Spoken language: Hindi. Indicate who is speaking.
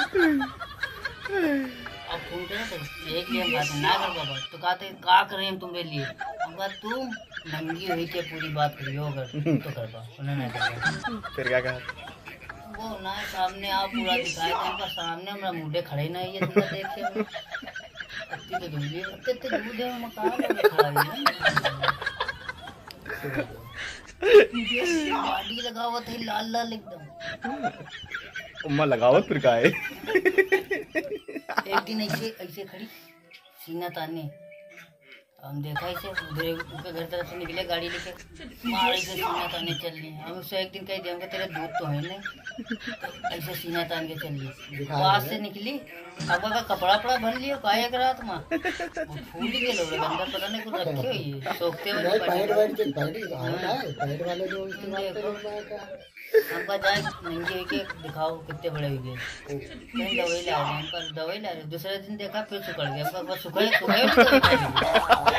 Speaker 1: अब फूटे ना तो एक लिए हम खाते ना कर बाबा तो कहते का करें हम तुम्हारे लिए हम कहा तू नंगी हुई के पूरी बात करियो अगर तो कर पा उन्होंने नहीं कहा।
Speaker 2: फिर क्या कहा?
Speaker 1: वो ना सामने आप पूरा दिखाए थे उनका सामने हमारा मुंडे खड़े ना ये तुमने देखे अत्ती तो दूध अत्ते तो दूध है मकान में खड़ा है गाड़ी लगा हुआ था लाल लाल एकदम।
Speaker 2: उम्मा लगावत फिर का है?
Speaker 1: एक दिन ऐसे ऐसे खड़ी सीना ताने हम देखा इसे उधर उनके घर तरफ से निकले गाड़ी लेके मार ऐसे सीना ताने चल रही हम उससे एक दिन कह दिया तेरे दूध तो है नहीं तो ऐसे सीना तान के चल रही वहां से निकली अब का कपड़ा पड़ा भर लियो काय एक रात में वो फूल गए लोग अंदर पता नहीं कुछ रखे हुई है सोखते हुए हमका जाए महंगी के दिखाओ कितने बड़े हो गए दवाई ला रहे हैं पर दवाई ला रहे दूसरे दिन देखा फिर सुकड़ गया हमका सुखा सुखा